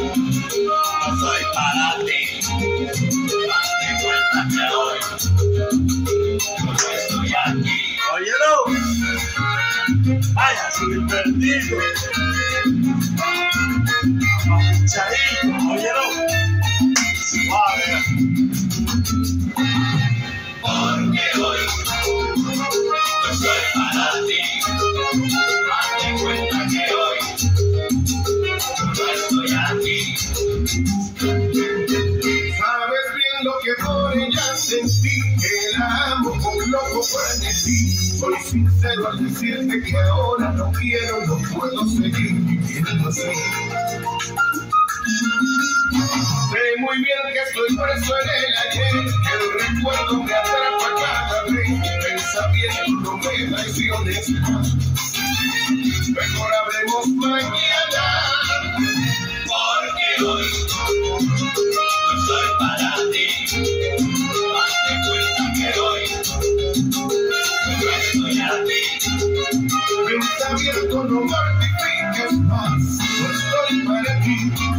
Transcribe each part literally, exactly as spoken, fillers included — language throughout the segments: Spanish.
no soy para ti. Date cuenta que hoy yo no estoy aquí. Óyelo, vaya, sin perdido. Pinchadito, óyelo, suave. Porque hoy no soy para ti. Date cuenta que hoy yo no estoy aquí. Sabes bien lo que por ella sentí, que la amo con loco frenesí. Soy sincero al decirte que ahora no quiero, no puedo seguir viviendo así. Sé muy bien que estoy preso en el ayer, que el recuerdo me atrapa cada vez. Pensamiento no me traiciones más. Mejor hablemos mañana. Porque hoy no soy para ti. Date cuenta que hoy yo no estoy aquí. Pensamiento no mortifiques más, no estoy para ti.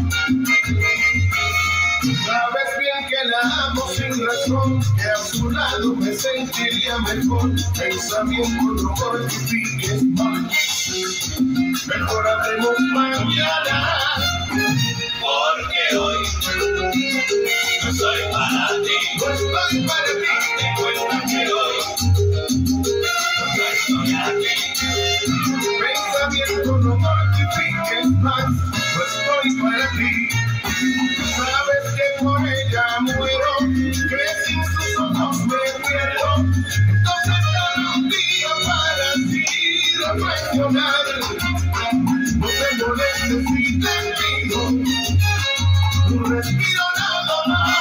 Sabes bien que la amo sin razón, que a su lado me sentiría mejor. Pensamiento no mortifiques más. Mejor hablemos mañana. Porque hoy no soy para ti. No estoy para ti. Date cuenta que hoy yo no estoy aquí. Pensamiento no mortifiques más, no estoy para ti. Sabes que por ella muero, que sin sus ojos me pierdo. Entonces cada un día para ti reflexionar. No te molestes si te pido un respiro nada más.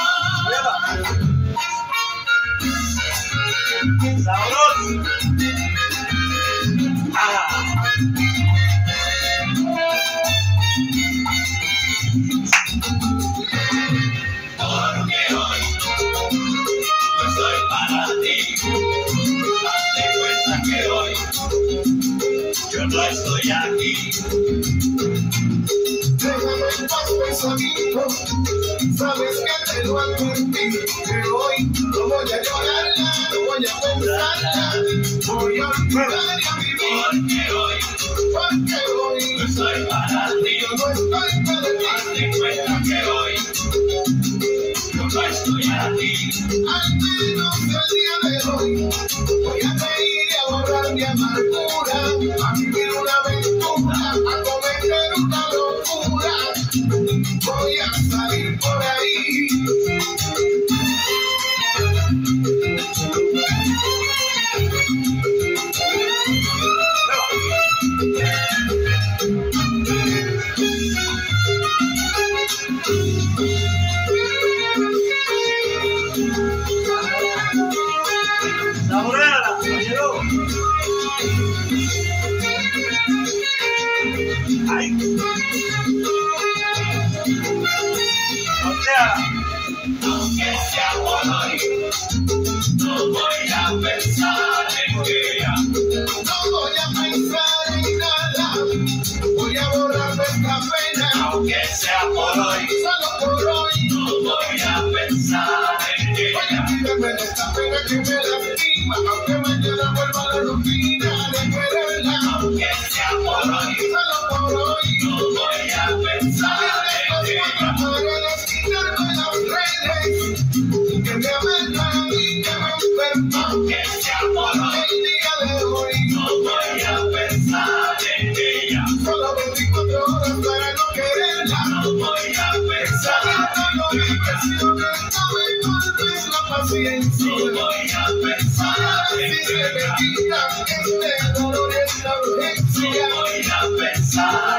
Sabroso. Ah. Porque hoy no soy para ti. Date cuenta que hoy yo no estoy aquí. Déjame en paz, pensamiento. Sabes que te lo advertí, que hoy no voy a llorarla, no voy a pensarla, voy a olvidar y a vivir. Porque hoy Porque hoy no soy para ti. yo no estoy para ti. Date cuenta que hoy yo no estoy aquí. Al menos el día de hoy voy a reír y a borrar mi amargura, a vivir una aventura, a cometer una locura. Voy a salir por ahí. Saboreala, óyelo. Ay. Volteala. Aunque sea por hoy, no voy a pensar en ella. No voy a pensar en nada, voy a borrar esta pena. Aunque sea por hoy, Solo por hoy no voy a pensar en voy a ella. olvidarme de esta pena que me lastima, aunque mañana vuelva a la rutina de quererla. Aunque sea por hoy, Solo por hoy no voy a pensar en ella. para desquitarme las redes que me amarran y que me enferman. Aunque sea por hoy, El día de hoy no voy a pensar en ella. solo veinticuatro horas para no quererla. No voy a pensar en No me impresiones, no me cortes la paciencia. No voy a pensar Si en se me ella. quita este dolor y esta urgencia. No voy a pensar